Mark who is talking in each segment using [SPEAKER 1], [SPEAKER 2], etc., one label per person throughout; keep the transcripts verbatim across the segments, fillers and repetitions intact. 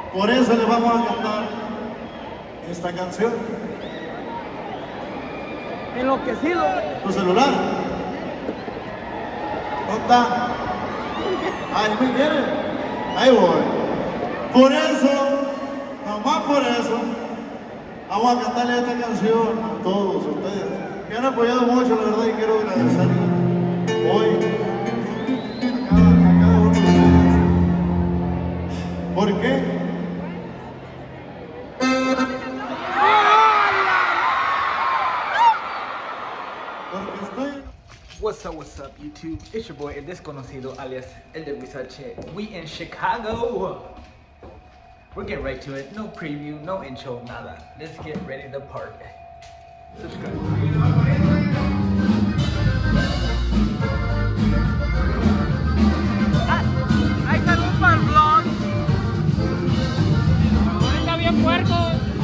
[SPEAKER 1] Por eso le vamos a cantar esta canción.
[SPEAKER 2] Enloquecido.
[SPEAKER 1] ¿Tu celular? ¿Dónde está? Ahí me viene. Ahí voy. Por eso, nomás por eso, vamos a cantarle esta canción a todos ustedes que han apoyado mucho, la verdad, y quiero agradecerles hoy a cada, a cada uno de ustedes. ¿Por qué?
[SPEAKER 3] What's up, what's up, YouTube? It's your boy, El Desconocido, alias El de Huizache. We in Chicago. We're getting right to it. No preview, no intro, nada. Let's get ready to party. Subscribe.
[SPEAKER 2] Ahí saludos para el vlog. Está bien puerco.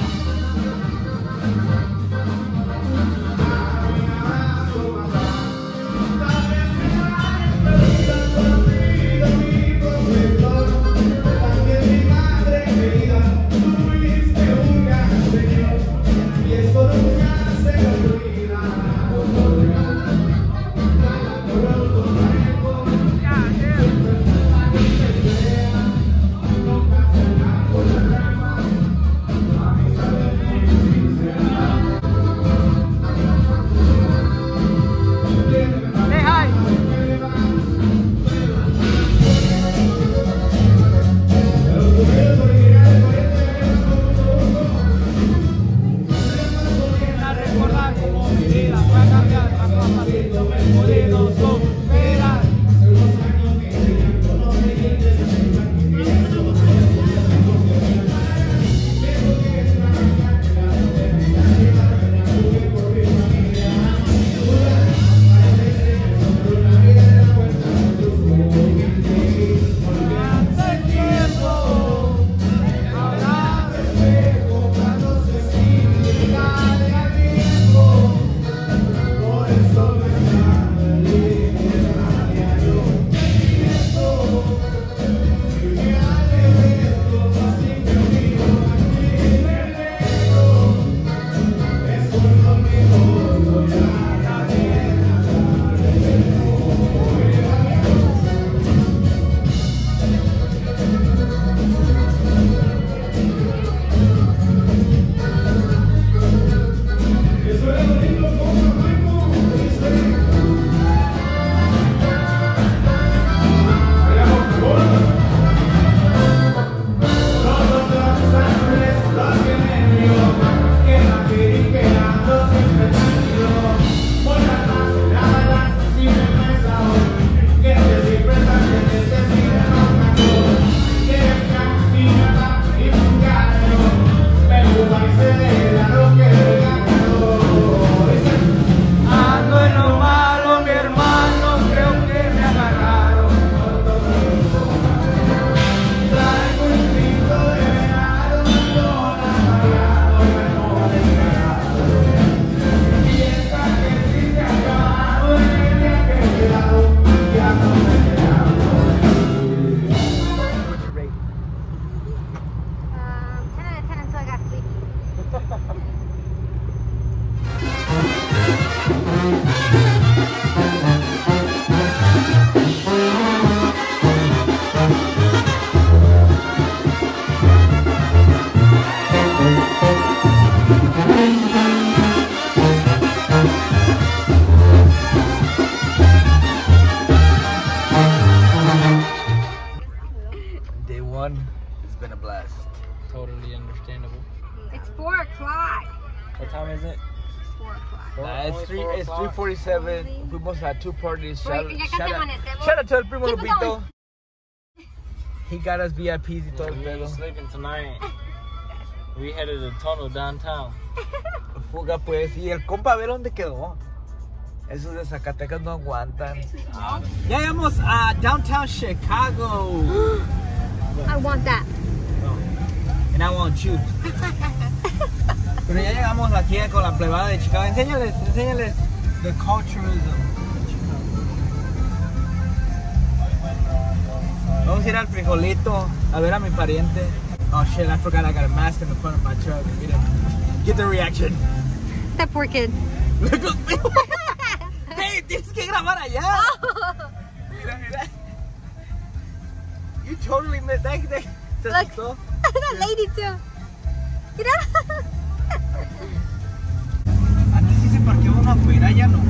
[SPEAKER 3] It's been a blast.
[SPEAKER 2] Totally understandable.
[SPEAKER 4] It's four o'clock.
[SPEAKER 2] What time is it?
[SPEAKER 4] It's four o'clock.
[SPEAKER 3] Nah, it's three. It's three forty-seven. We must have two parties. Shout,
[SPEAKER 4] Wait, ya
[SPEAKER 3] shout,
[SPEAKER 4] casi
[SPEAKER 3] out,
[SPEAKER 4] amanecemos.
[SPEAKER 3] shout out to El Primo
[SPEAKER 4] Keep it
[SPEAKER 3] Lupito.
[SPEAKER 4] going.
[SPEAKER 3] He got us V I Ps y todo el
[SPEAKER 2] We ain't
[SPEAKER 3] pedo.
[SPEAKER 2] sleeping tonight. We headed to Tunnel downtown.
[SPEAKER 3] Fuga pues. Y el compa, a ver dónde quedó. Esos de Zacatecas no aguantan. Ya llegamos a downtown Chicago.
[SPEAKER 4] I want that.
[SPEAKER 3] And I want you. Pero ya llegamos aquí con la plebada de Chicago. Enséñales, enséñales the culturalism. Vamos a ir al frijolito a ver a mi pariente. Oh shit, I forgot I got a mask in the front of my truck. Mira. Get the reaction.
[SPEAKER 4] That poor kid.
[SPEAKER 3] Hey, tienes que grabar allá.
[SPEAKER 4] Oh.
[SPEAKER 3] Mira, mira. You totally missed that. that ¿Se
[SPEAKER 4] Look,
[SPEAKER 3] asustó?
[SPEAKER 4] that lady too. Mira.
[SPEAKER 3] Antes sí se parqueó uno afuera, ya no.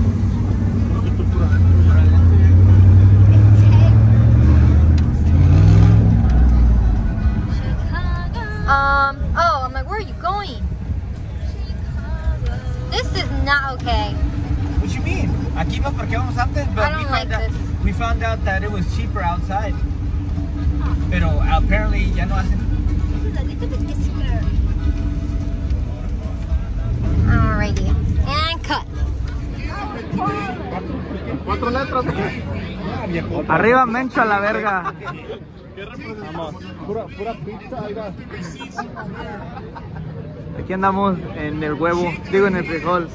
[SPEAKER 4] Um, oh, I'm like, where are you going? This is not okay.
[SPEAKER 3] What you mean? Aquí nos parqueamos antes, but
[SPEAKER 4] I don't
[SPEAKER 3] we,
[SPEAKER 4] like
[SPEAKER 3] found out,
[SPEAKER 4] this.
[SPEAKER 3] we found out that it was cheaper outside. Pero apparently ya no hacen.
[SPEAKER 4] Alrighty. And cut.
[SPEAKER 1] Cuatro letras.
[SPEAKER 3] Arriba Mencho a la verga.
[SPEAKER 1] Pura, pura pizza, oiga.
[SPEAKER 3] Aquí andamos en el huevo, digo en el frijol.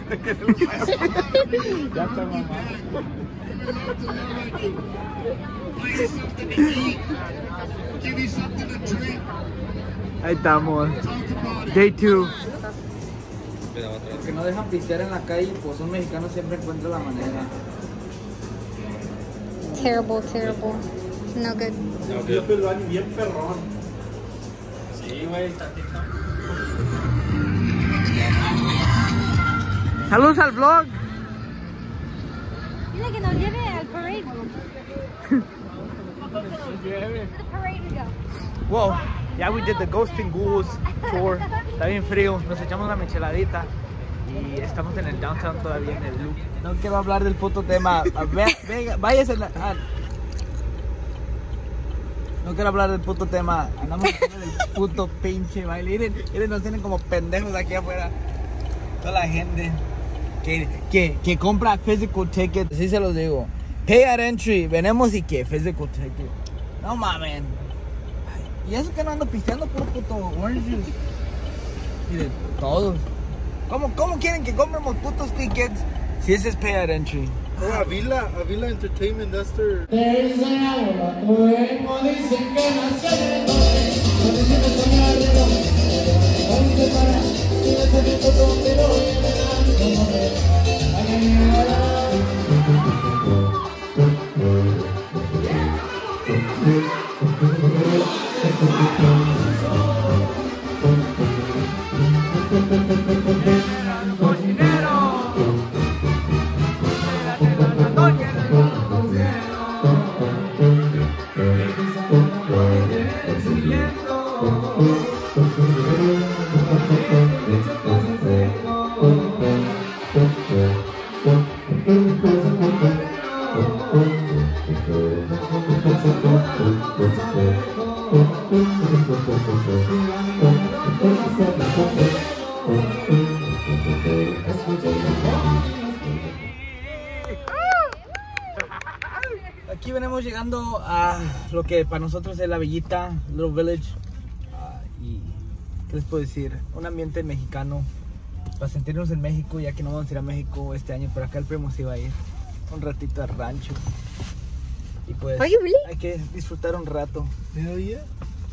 [SPEAKER 1] Ya está mamá.
[SPEAKER 3] Ahí estamos. Day two.
[SPEAKER 5] Que no dejan pistear en la calle, pues un mexicano siempre encuentra la manera.
[SPEAKER 4] Terrible, terrible. No good.
[SPEAKER 1] Yo fui al baño bien perrón.
[SPEAKER 2] Sí, güey, está TikTok.
[SPEAKER 3] Saludos al vlog.
[SPEAKER 4] Dile que nos lleve al parade. The parade we go.
[SPEAKER 3] Wow, ya we did the Ghosting Ghouls tour. Está bien frío, nos echamos una micheladita y estamos en el downtown todavía en el loop. No quiero hablar del puto tema. Ve, venga, váyase. La, ah. No quiero hablar del puto tema. Andamos haciendo el puto pinche baile. Miren, miren, nos tienen como pendejos aquí afuera. Toda la gente que, que, que compra physical tickets. Así se los digo. Pay at entry. Venemos y que physical ticket. No mames. Y eso que no ando pisteando puro puto orange juice. Miren, todos. ¿Cómo, ¿Cómo quieren que compremos putos tickets si ese es pay at entry?
[SPEAKER 1] Oh, Avila, Avila Entertainment, that's their...
[SPEAKER 3] Aquí venimos llegando a lo que para nosotros es la Villita, Little Village. Uh, y ¿qué les puedo decir? Un ambiente mexicano para sentirnos en México, ya que no vamos a ir a México este año, pero acá el primo se iba a ir un ratito al rancho. Y pues
[SPEAKER 4] Are you really?
[SPEAKER 3] hay que disfrutar un rato.
[SPEAKER 1] Hell yeah.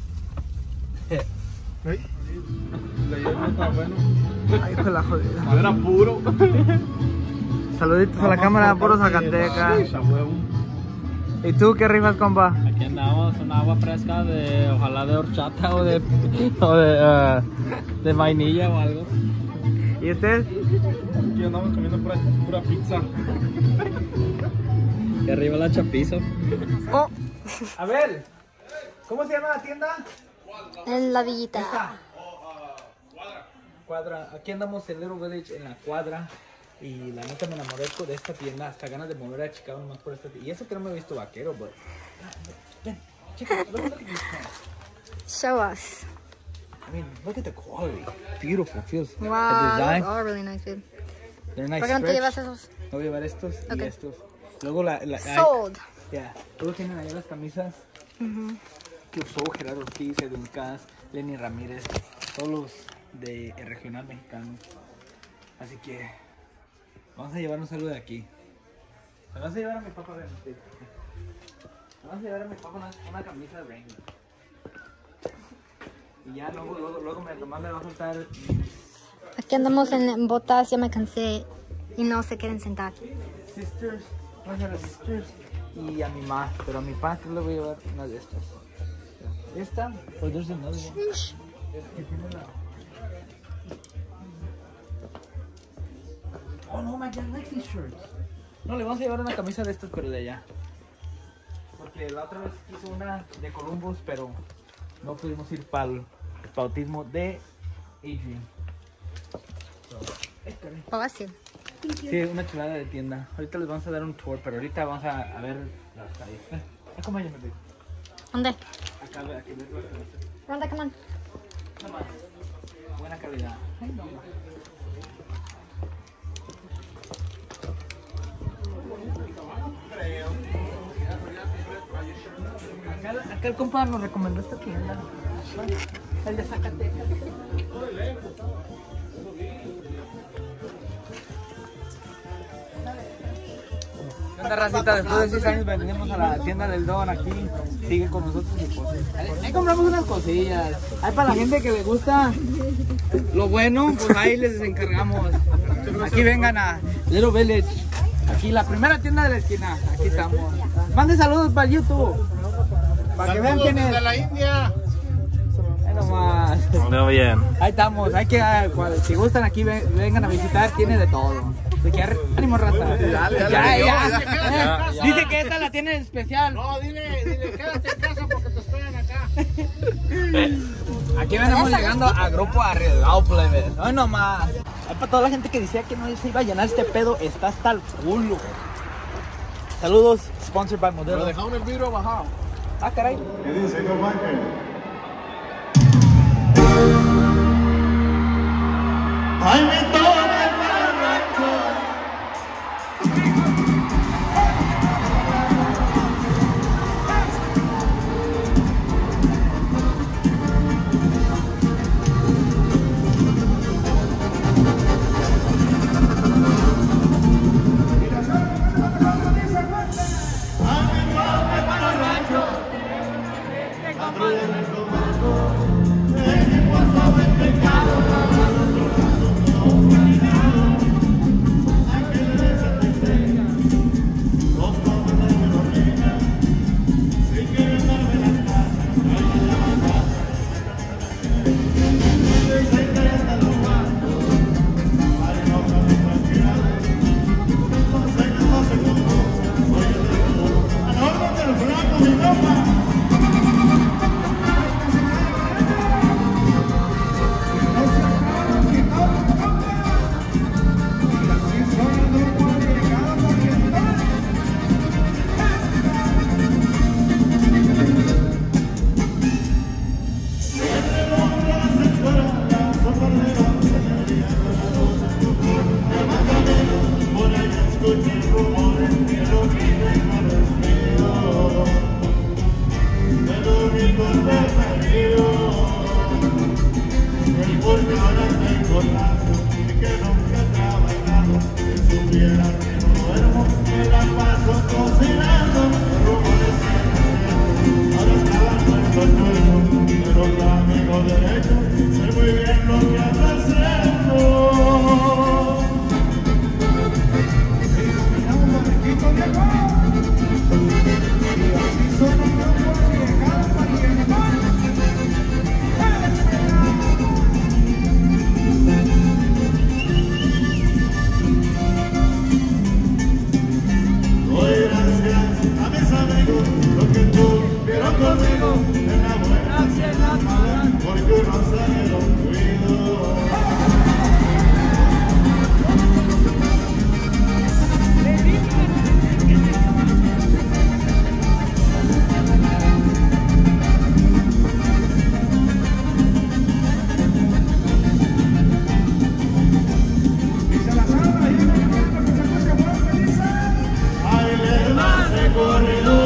[SPEAKER 1] Right? La llave no está bueno.
[SPEAKER 3] Ay, hijo de la jodida.
[SPEAKER 1] Era puro.
[SPEAKER 3] Saluditos a la cámara, puro Zacatecas. ¿Y tú qué rifas, compa?
[SPEAKER 2] Aquí andamos, un agua fresca de, ojalá de horchata o de, o de, uh, de vainilla o algo.
[SPEAKER 3] ¿Y usted?
[SPEAKER 1] Aquí andamos comiendo pura, pura pizza.
[SPEAKER 2] Y arriba la chapizo.
[SPEAKER 3] Oh. A ver, ¿cómo se llama la tienda?
[SPEAKER 4] En la villita.
[SPEAKER 3] Esta. Cuadra. Aquí andamos en Little Village en la cuadra. Y la neta me enamoré de esta tienda. Hasta ganas de mover a Chicago nomás por esta tienda. Y eso que no me he visto vaquero, but... Ven, checa, look, look at these pants.
[SPEAKER 4] Show us.
[SPEAKER 3] I mean, look at the quality. Beautiful, feels.
[SPEAKER 4] Wow,
[SPEAKER 3] The design.
[SPEAKER 4] those are really nice, dude.
[SPEAKER 3] They're nice
[SPEAKER 4] ¿Por qué no te
[SPEAKER 3] stretch.
[SPEAKER 4] llevas esos?
[SPEAKER 3] Voy a llevar estos
[SPEAKER 4] Ok.
[SPEAKER 3] y estos. Luego la... la
[SPEAKER 4] Sold.
[SPEAKER 3] Ya, luego tienen ahí las camisas que usó Gerardo Ortiz, Edwin Cass, Lenny Ramírez, todos los de el regional mexicano. Así que vamos a llevarnos algo de aquí. Me vas a llevar a mi papá, ven. Me vas a llevar a mi papá una, una camisa de Wrangler. Y ya luego, luego, luego me, nomás me va a faltar.
[SPEAKER 4] Aquí andamos en botas, ya me cansé y no se quieren sentar.
[SPEAKER 3] Sisters, vamos a las sisters y a mi ma, pero a mi pa le voy a llevar una de estas. Esta, pues there's another one. Que tiene la... Oh no, my God, I like these shirts. No, le vamos a llevar una camisa de estas, pero de allá. Porque la otra vez hizo una de Columbus, pero no pudimos ir para el bautismo de Adrian. So,
[SPEAKER 4] Fácil.
[SPEAKER 3] sí, una chulada de tienda. Ahorita les vamos a dar un tour, pero ahorita vamos a, a ver las calles. Eh, acompáñame, baby.
[SPEAKER 4] ¿Dónde?
[SPEAKER 3] Acá, ve, aquí, ve, ve, ve.
[SPEAKER 4] ¿Dónde, come on?
[SPEAKER 3] No más. Buena calidad. Ay, no más. Acá, acá el compa nos recomendó esta tienda. El de Zacatecas. ¿Qué onda, racita? Después de seis años venimos a la tienda del Don aquí. Sigue con nosotros y pues ahí, ahí compramos unas cosillas. Ahí para la gente que le gusta lo bueno, pues ahí les encargamos. Aquí vengan a Little Village. Aquí la primera tienda de la esquina. Aquí estamos. Mande saludos para el YouTube. Para que vean quién es.
[SPEAKER 1] De la India.
[SPEAKER 3] Ahí nomás.
[SPEAKER 2] Muy bien.
[SPEAKER 3] Ahí estamos. Hay que, ah, cual- si gustan aquí, ven- vengan a visitar. Tiene de todo. Así que ar- ánimo, raza.
[SPEAKER 1] Dale,
[SPEAKER 3] ya,
[SPEAKER 1] dale,
[SPEAKER 3] ya.
[SPEAKER 1] dale,
[SPEAKER 3] ya.
[SPEAKER 1] dale.
[SPEAKER 3] Dice que esta la tiene en especial.
[SPEAKER 1] No, dile, dile, quédate en casa porque te esperan acá.
[SPEAKER 3] Aquí venimos llegando a Grupo Arriesgado, plebe. No nomás. Hay para toda la gente que decía que no se iba a llenar este pedo, está hasta el culo. Saludos, sponsored by Modelo.
[SPEAKER 1] Lo dejaron el vidrio bajado.
[SPEAKER 3] Ah, caray.
[SPEAKER 1] ¿Qué dice, compañero? Ay, mi torre para el rancho.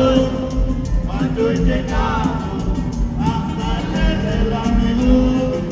[SPEAKER 1] Corredor, cuando he llegado hasta el de la menú.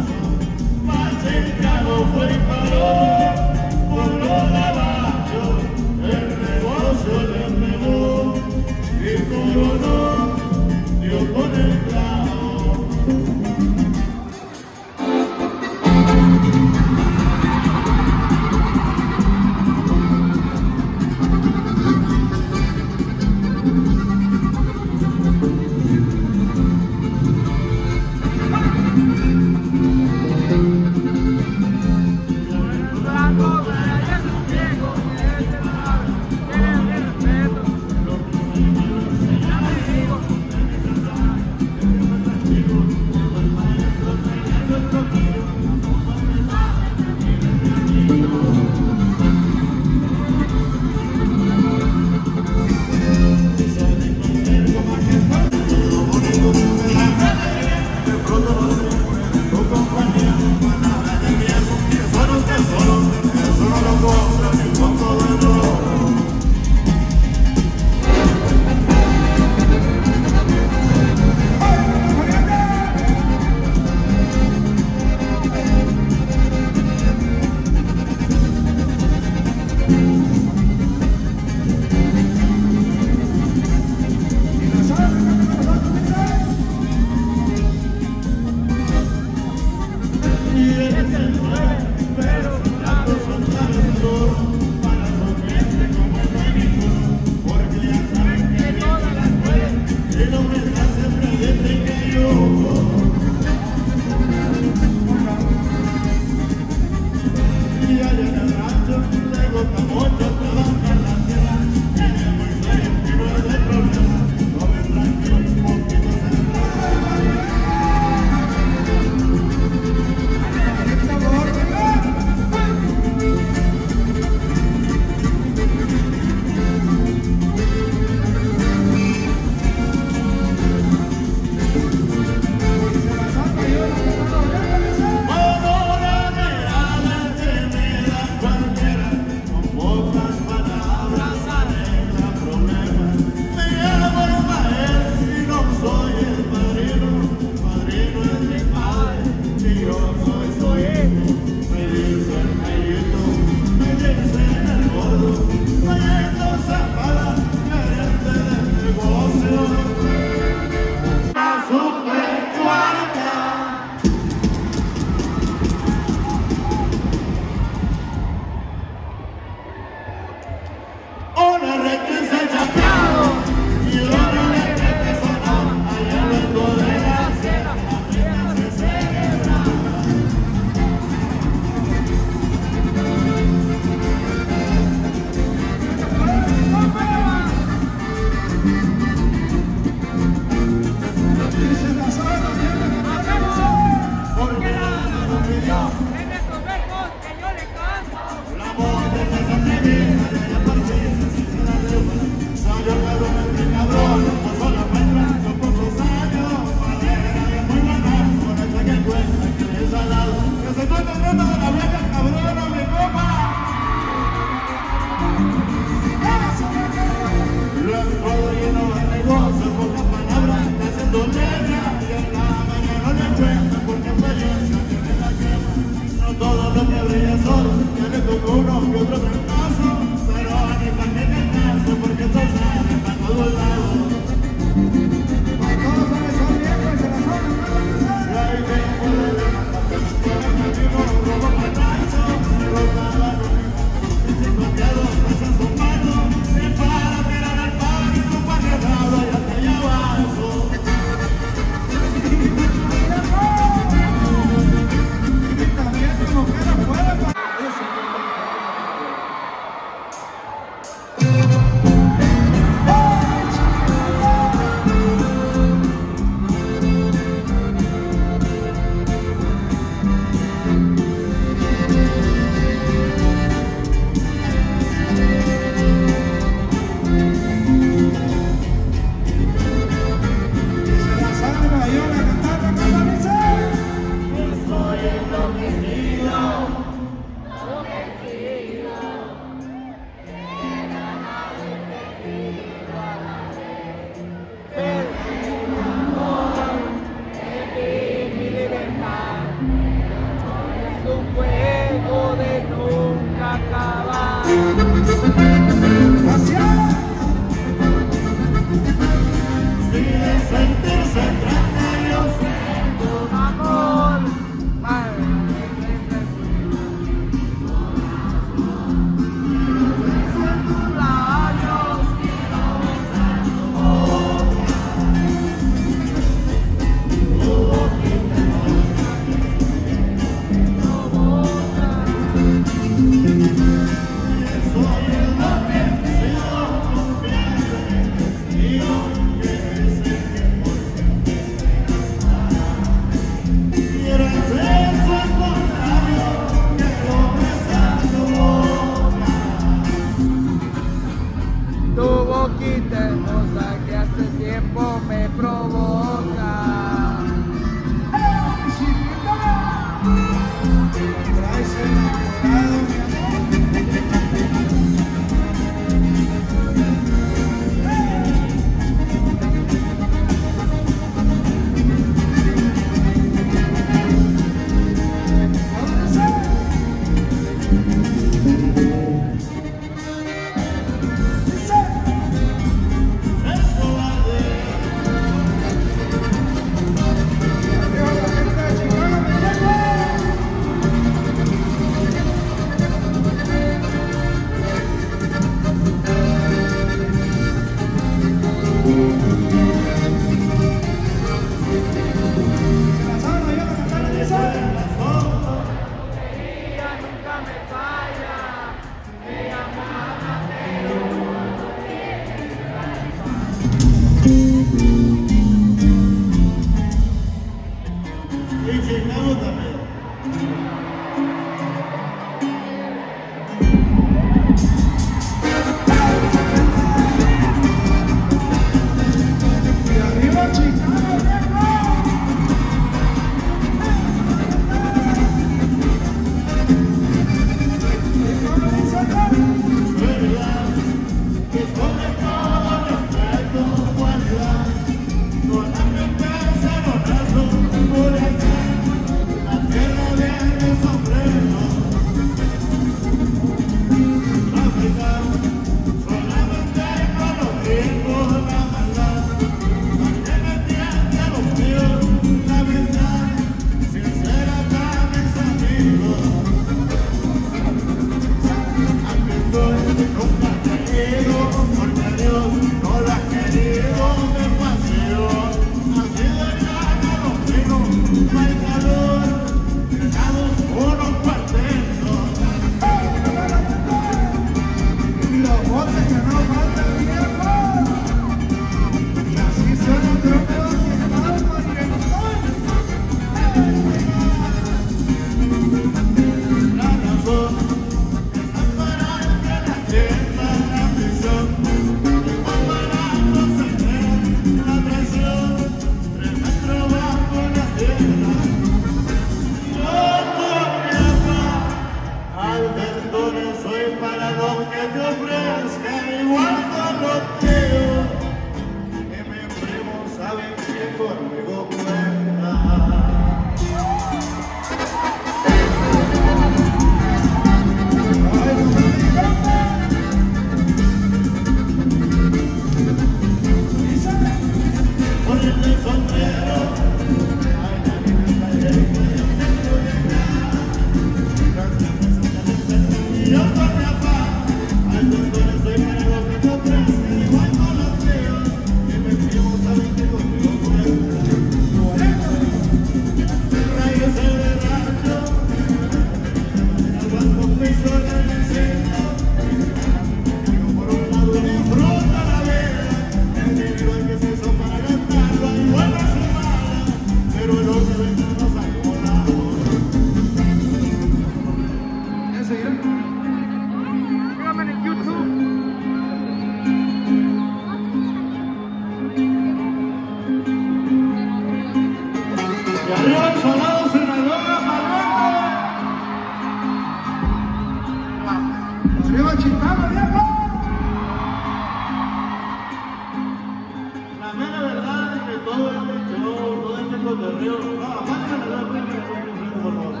[SPEAKER 1] La mera verdad es que todo este show, todo este cotorreo, no, aparte de la por favor.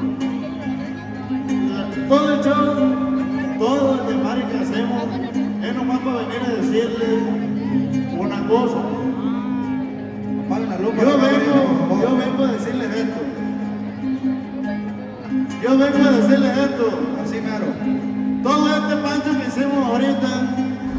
[SPEAKER 1] Todo el show, todo el desmadre que hacemos, es nomás para venir a decirle una cosa. Yo vengo, yo vengo a decirles esto. Yo vengo a decirles esto. Así mero. Todo este pancho que hicimos ahorita.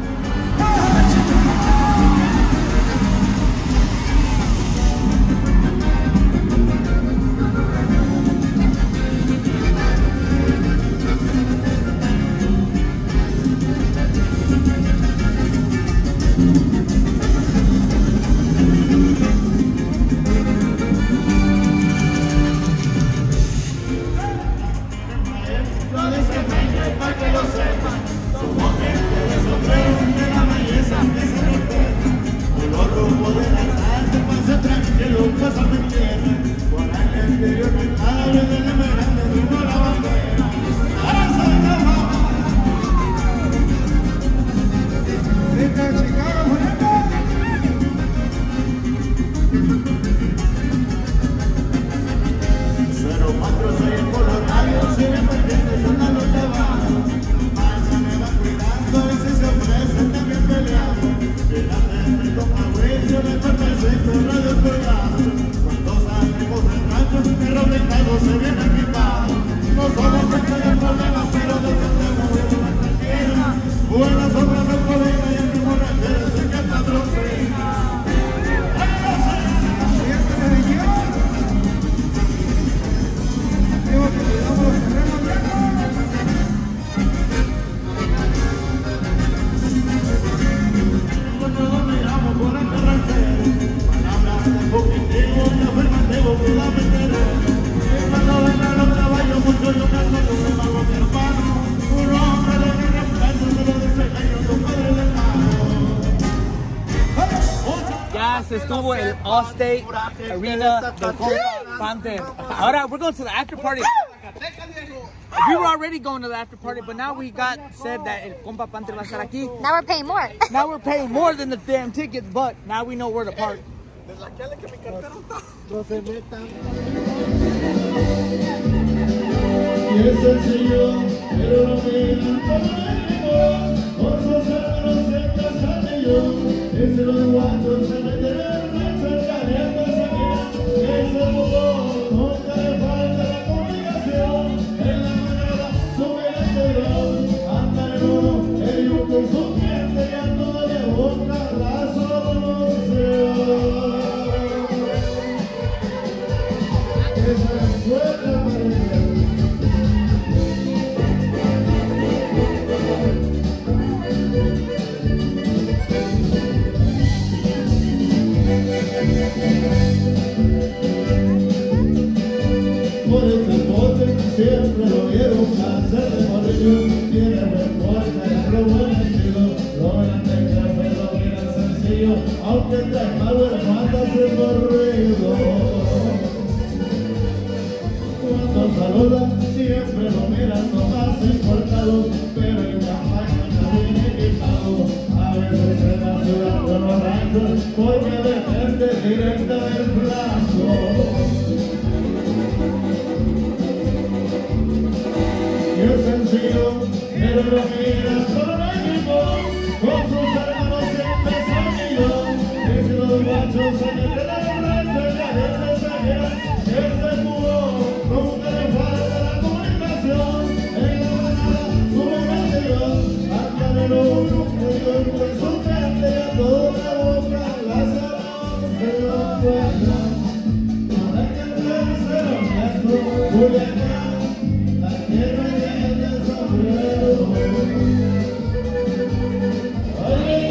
[SPEAKER 3] Estuvo el Allstate Arena del Compa Panther. Ahora we're going to the after party. We were already going to the after party, but now we got said that el Compa Panther va a estar aquí.
[SPEAKER 4] Now we're paying more.
[SPEAKER 3] Now we're paying more than the damn tickets, but now we know where to park.
[SPEAKER 1] Siempre lo vieron hacer de morrillo, tiene buen porte, lo buen estilo, lo buen tecla, pero bien sencillo, aunque trae malo hermano se corrido. Cuando saluda, siempre lo miran nomás importado, pero el tamaño está bien equipado. A veces en la ciudad de los ranchos, porque de frente directa del blanco. Y es sencillo, pero lo mira con equipo, con sus hermanos siempre son amigos. Y si los machos se meten al rancho y la gente se queda, este cubo nunca le falta la comunicación. En la manada sube canción, al canelo uno, muy con su gente y a toda la boca la salón se lo cuenta. Para que el tercero nuestro Julián, la tierra. Oye,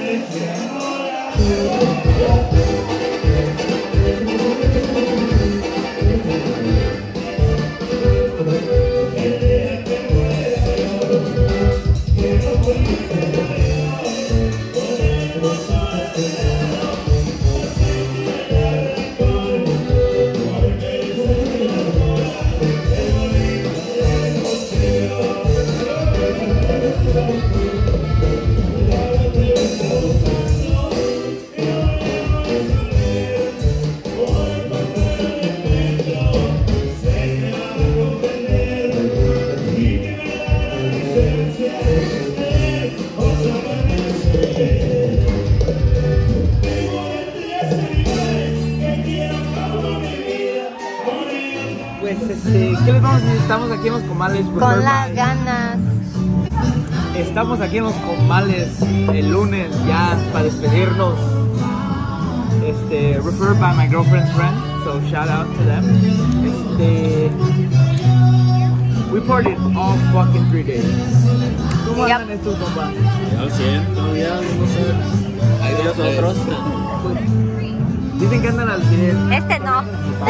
[SPEAKER 3] Pues este, ¿qué les vamos a decir? Estamos aquí en los comales.
[SPEAKER 4] Con las ganas.
[SPEAKER 3] Estamos aquí en los comales el lunes ya para despedirnos. Este, referred by my girlfriend's friend, so shout out to them. Este, we partied all fucking three days. ¿Cómo
[SPEAKER 4] Yep.
[SPEAKER 3] andan estos compas?
[SPEAKER 2] Al cien, todavía, no sé. Hay días otros.
[SPEAKER 3] Dicen que andan al cien.
[SPEAKER 4] Este no.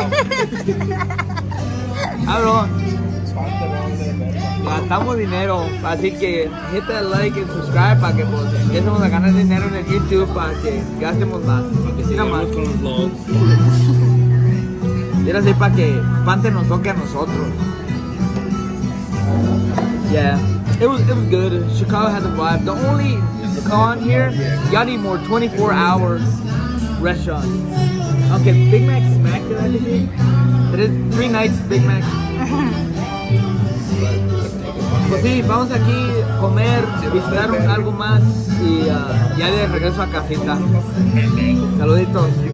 [SPEAKER 3] Hablo. Gastamos dinero, así que hit that like y subscribe para que pues, empecemos a ganar dinero en el YouTube para que gastemos más.
[SPEAKER 2] Que sigamos con los vlogs.
[SPEAKER 3] Y era así para que Pante nos toque a nosotros. Yeah, it was it was good. Chicago had the vibe. The only con here, y'all need more twenty-four hour restaurant. Okay, Big Mac smacked it, I think. It is three nights Big Mac. Pues sí, vamos aquí a comer, visitar algo más y uh, ya de regreso a casita. Saluditos.